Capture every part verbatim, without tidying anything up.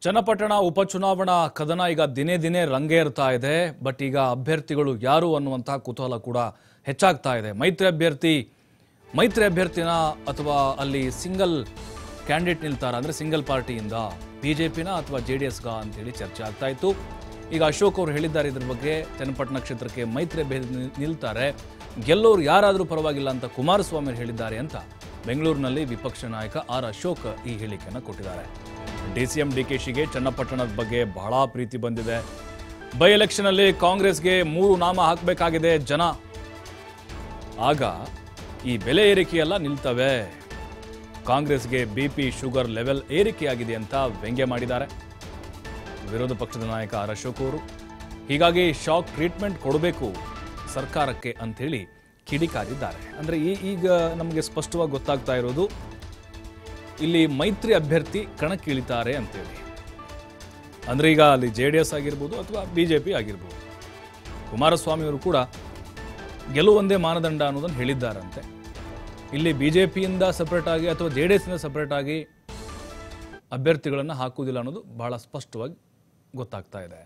ಚನ್ನಪಟ್ಟಣ ಉಪಚುನಾವಣಾ ಕದನ ಈಗ ದಿನೇ ದಿನೇ ರಂಗೇರ್ತಾ ಇದೆ. ಬಟ್ ಈಗ ಅಭ್ಯರ್ಥಿಗಳು ಯಾರು ಅನ್ನುವಂತಹ ಕುತೂಹಲ ಕೂಡ ಹೆಚ್ಚಾಗ್ತಾ ಇದೆ. ಮೈತ್ರಿ ಅಭ್ಯರ್ಥಿ ಮೈತ್ರಿ ಅಭ್ಯರ್ಥಿನ ಅಥವಾ ಅಲ್ಲಿ ಸಿಂಗಲ್ ಕ್ಯಾಂಡಿಡೇಟ್ ನಿಲ್ತಾರ ಅಂದ್ರೆ ಸಿಂಗಲ್ ಪಾರ್ಟಿಯಿಂದ ಬಿಜೆಪಿನ ಅಥವಾ ಜೆ ಡಿ ಎಸ್ಗ ಅಂತೇಳಿ ಚರ್ಚೆ ಆಗ್ತಾ ಇತ್ತು. ಈಗ ಅಶೋಕ್ ಅವರು ಹೇಳಿದ್ದಾರೆ ಇದ್ರ ಬಗ್ಗೆ. ಚನ್ನಪಟ್ಟಣ ಕ್ಷೇತ್ರಕ್ಕೆ ಮೈತ್ರಿ ಅಭ್ಯರ್ಥಿ ನಿಲ್ತಾರೆ, ಗೆಲ್ಲೋರು ಯಾರಾದರೂ ಪರವಾಗಿಲ್ಲ ಅಂತ ಕುಮಾರಸ್ವಾಮಿ ಹೇಳಿದ್ದಾರೆ ಅಂತ ಬೆಂಗಳೂರಿನಲ್ಲಿ ವಿಪಕ್ಷ ನಾಯಕ ಆರ್ ಅಶೋಕ್ ಈ ಹೇಳಿಕೆಯನ್ನು ಕೊಟ್ಟಿದ್ದಾರೆ. ಡಿಸಿಎಂ ಡಿಕೆಶಿಗೆ ಚನ್ನಪಟ್ಟಣದ ಬಗ್ಗೆ ಬಹಳ ಪ್ರೀತಿ ಬಂದಿದೆ. ಬೈ ಎಲೆಕ್ಷನ್ ಅಲ್ಲಿ ಕಾಂಗ್ರೆಸ್ಗೆ ಮೂರು ನಾಮ ಹಾಕಬೇಕಾಗಿದೆ ಜನ, ಆಗ ಈ ಬೆಲೆ ಏರಿಕೆಯೆಲ್ಲ ನಿಲ್ತವೆ. ಕಾಂಗ್ರೆಸ್ಗೆ ಬಿಪಿ ಶುಗರ್ ಲೆವೆಲ್ ಏರಿಕೆಯಾಗಿದೆ ಅಂತ ವ್ಯಂಗ್ಯ ಮಾಡಿದ್ದಾರೆ ವಿರೋಧ ಪಕ್ಷದ ನಾಯಕ ಆರ್ ಅಶೋಕ್ ಅವರು. ಹೀಗಾಗಿ ಶಾಕ್ ಟ್ರೀಟ್ಮೆಂಟ್ ಕೊಡಬೇಕು ಸರ್ಕಾರಕ್ಕೆ ಅಂಥೇಳಿ ಕಿಡಿಕಾರಿದ್ದಾರೆ. ಅಂದರೆ ಈ ಈಗ ನಮಗೆ ಸ್ಪಷ್ಟವಾಗಿ ಗೊತ್ತಾಗ್ತಾ ಇರೋದು ಇಲ್ಲಿ ಮೈತ್ರಿ ಅಭ್ಯರ್ಥಿ ಕಣಕ್ಕಿಳಿತಾರೆ ಅಂತೇಳಿ. ಅಂದರೆ ಈಗ ಅಲ್ಲಿ ಜೆ ಡಿ ಎಸ್ ಆಗಿರ್ಬೋದು ಅಥವಾ ಬಿ ಜೆ ಪಿ ಆಗಿರ್ಬೋದು, ಕುಮಾರಸ್ವಾಮಿ ಅವರು ಕೂಡ ಗೆಲುವೊಂದೇ ಮಾನದಂಡ ಅನ್ನೋದನ್ನು ಹೇಳಿದ್ದಾರಂತೆ. ಇಲ್ಲಿ ಬಿ ಜೆ ಪಿಯಿಂದ ಸಪ್ರೇಟ್ ಆಗಿ ಅಥವಾ ಜೆ ಡಿ ಎಸ್ನಿಂದ ಸಪ್ರೇಟ್ ಆಗಿ ಅಭ್ಯರ್ಥಿಗಳನ್ನು ಹಾಕುವುದಿಲ್ಲ ಅನ್ನೋದು ಬಹಳ ಸ್ಪಷ್ಟವಾಗಿ ಗೊತ್ತಾಗ್ತಾ ಇದೆ.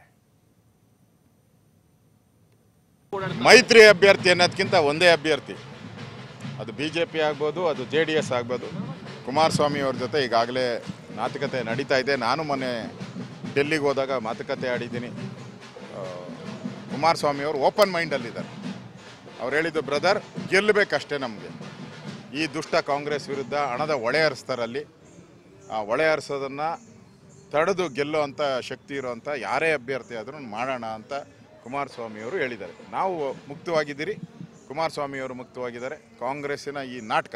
ಮೈತ್ರಿ ಅಭ್ಯರ್ಥಿ ಅನ್ನೋದಕ್ಕಿಂತ ಒಂದೇ ಅಭ್ಯರ್ಥಿ, ಅದು ಬಿ ಜೆ ಪಿ ಆಗ್ಬೋದು, ಅದು ಜೆ ಡಿ ಎಸ್ ಆಗ್ಬೋದು. ಕುಮಾರಸ್ವಾಮಿ ಅವ್ರ ಜೊತೆ ಈಗಾಗಲೇ ಮಾತುಕತೆ ನಡೀತಾ ಇದೆ. ನಾನು ಮೊನ್ನೆ ಡೆಲ್ಲಿಗೆ ಹೋದಾಗ ಮಾತುಕತೆ ಆಡಿದ್ದೀನಿ. ಕುಮಾರಸ್ವಾಮಿ ಅವರು ಓಪನ್ ಮೈಂಡಲ್ಲಿದ್ದಾರೆ. ಅವ್ರು ಹೇಳಿದ್ದು, ಬ್ರದರ್ ಗೆಲ್ಲಬೇಕಷ್ಟೇ ನಮಗೆ. ಈ ದುಷ್ಟ ಕಾಂಗ್ರೆಸ್ ವಿರುದ್ಧ ಹಣದ ಹೊಳೆ ಹರಿಸ್ತಾರಲ್ಲಿ, ಆ ಹೊಳೆ ಹರಿಸೋದನ್ನು ತಡೆದು ಗೆಲ್ಲೋ ಅಂಥ ಶಕ್ತಿ ಇರೋವಂಥ ಯಾರೇ ಅಭ್ಯರ್ಥಿ ಆದರೂ ಮಾಡೋಣ ಅಂತ ಕುಮಾರಸ್ವಾಮಿಯವರು ಹೇಳಿದ್ದಾರೆ. ನಾವು ಮುಕ್ತವಾಗಿದ್ದೀರಿ, ಕುಮಾರಸ್ವಾಮಿಯವರು ಮುಕ್ತವಾಗಿದ್ದಾರೆ. ಕಾಂಗ್ರೆಸ್ಸಿನ ಈ ನಾಟಕ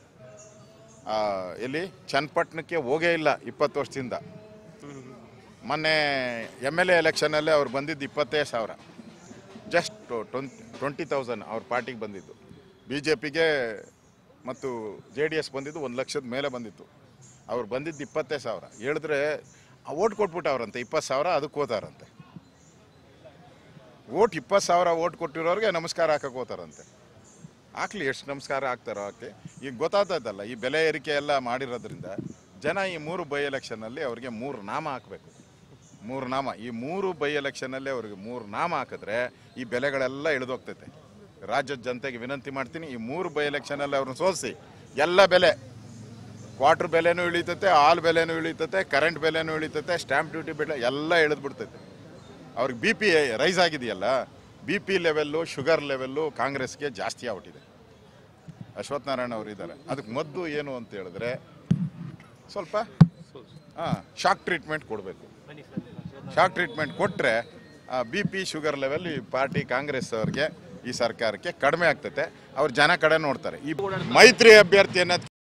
ಎಲ್ಲಿ ಚನ್ನಪಟ್ಟಣಕ್ಕೆ ಹೋಗೇ ಇಲ್ಲ ಇಪ್ಪತ್ತು ವರ್ಷದಿಂದ. ಮೊನ್ನೆ ಎಮ್ ಎಲ್ ಎ ಎಲೆಕ್ಷನಲ್ಲೇ ಅವ್ರು ಬಂದಿದ್ದು ಇಪ್ಪತ್ತೈದು ಸಾವಿರ, ಜಸ್ಟ್ ಟ್ವೆಂಟಿ ಟ್ವೆಂಟಿ ತೌಸಂಡ್ ಅವ್ರ ಪಾರ್ಟಿಗೆ ಬಂದಿದ್ದು. ಬಿ ಜೆ ಪಿಗೆ ಮತ್ತು ಜೆ ಡಿ ಎಸ್ ಬಂದಿದ್ದು ಒಂದು ಲಕ್ಷದ ಮೇಲೆ ಬಂದಿತ್ತು. ಅವ್ರು ಬಂದಿದ್ದು ಇಪ್ಪತ್ತೈದು ಸಾವಿರ. ಹೇಳಿದ್ರೆ ಓಟ್ ಕೊಟ್ಬಿಟ್ಟವ್ರಂತೆ, ಇಪ್ಪತ್ತು ಸಾವಿರ ಅದಕ್ಕೆ ಹೋತಾರಂತೆ. ಓಟ್ ಇಪ್ಪತ್ತು ಸಾವಿರ ಓಟ್ ಕೊಟ್ಟಿರೋರಿಗೆ ನಮಸ್ಕಾರ ಹಾಕಕ್ಕೆ ಹೋತಾರಂತೆ. ಹಾಕ್ಲಿ, ಎಷ್ಟು ನಮಸ್ಕಾರ ಹಾಕ್ತಾರೋ ಹಾಕಿ. ಈಗ ಗೊತ್ತಾಗ್ತದಲ್ಲ, ಈ ಬೆಲೆ ಏರಿಕೆ ಎಲ್ಲ ಮಾಡಿರೋದ್ರಿಂದ ಜನ ಈ ಮೂರು ಬೈ ಎಲೆಕ್ಷನಲ್ಲಿ ಅವ್ರಿಗೆ ಮೂರು ನಾಮ ಹಾಕಬೇಕು. ಮೂರು ನಾಮ, ಈ ಮೂರು ಬೈ ಎಲೆಕ್ಷನಲ್ಲಿ ಅವ್ರಿಗೆ ಮೂರು ನಾಮ ಹಾಕಿದ್ರೆ ಈ ಬೆಲೆಗಳೆಲ್ಲ ಇಳಿದೋಗ್ತೈತೆ. ರಾಜ್ಯದ ಜನತೆಗೆ ವಿನಂತಿ ಮಾಡ್ತೀನಿ, ಈ ಮೂರು ಬೈ ಎಲೆಕ್ಷನಲ್ಲಿ ಅವ್ರನ್ನ ಸೋಲಿಸಿ. ಎಲ್ಲ ಬೆಲೆ, ಕ್ವಾರ್ಟರ್ ಬೆಲೆನೂ ಇಳಿತೈತೆ, ಹಾಲ್ ಬೆಲೆನೂ ಇಳಿತೈತೆ, ಕರೆಂಟ್ ಬೆಲೆನೂ ಇಳಿತೈತೆ, ಸ್ಟ್ಯಾಂಪ್ ಡ್ಯೂಟಿ ಬೆಲೆ ಎಲ್ಲ ಇಳಿದ್ಬಿಡ್ತೈತೆ. ಅವ್ರಿಗೆ ಬಿ ಪಿ ರೈಸ್ ಆಗಿದೆಯಲ್ಲ, ಬಿ ಪಿ ಲೆವೆಲ್ಲು, ಶುಗರ್ ಲೆವೆಲ್ಲು ಕಾಂಗ್ರೆಸ್ಗೆ ಜಾಸ್ತಿ ಆಗ್ಬಿಟ್ಟಿದೆ. ಅಶ್ವಥ್ ನಾರಾಯಣ ಅವರು ಇದ್ದಾರೆ. ಅದಕ್ಕೆ ಮದ್ದು ಏನು ಅಂತ ಹೇಳಿದ್ರೆ ಸ್ವಲ್ಪ ಹಾಂ ಶಾಕ್ ಟ್ರೀಟ್ಮೆಂಟ್ ಕೊಡಬೇಕು. ಶಾಕ್ ಟ್ರೀಟ್ಮೆಂಟ್ ಕೊಟ್ಟರೆ ಬಿ ಪಿ ಶುಗರ್ ಲೆವೆಲ್ ಈ ಪಾರ್ಟಿ ಕಾಂಗ್ರೆಸ್ ಅವ್ರಿಗೆ, ಈ ಸರ್ಕಾರಕ್ಕೆ ಕಡಿಮೆ ಆಗ್ತೈತೆ. ಅವ್ರು ಜನ ಕಡೆ ನೋಡ್ತಾರೆ. ಈ ಮೈತ್ರಿ ಅಭ್ಯರ್ಥಿ ಅನ್ನೋದು